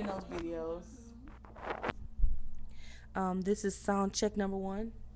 those videos. This is sound check number one.